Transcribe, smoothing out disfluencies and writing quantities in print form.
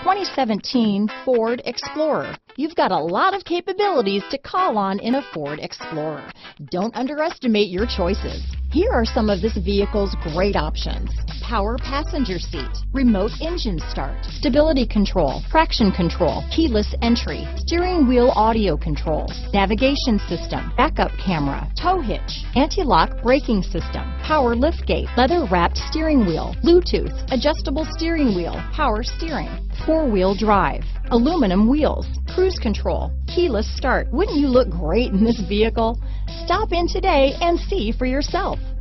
2017 Ford Explorer. You've got a lot of capabilities to call on in a Ford Explorer. Don't underestimate your choices. Here are some of this vehicle's great options: power passenger seat, remote engine start, stability control, traction control, keyless entry, steering wheel audio controls, navigation system, backup camera, tow hitch, anti-lock braking system, power liftgate, leather-wrapped steering wheel, Bluetooth, adjustable steering wheel, power steering, four-wheel drive, aluminum wheels, cruise control, keyless start. Wouldn't you look great in this vehicle? Stop in today and see for yourself.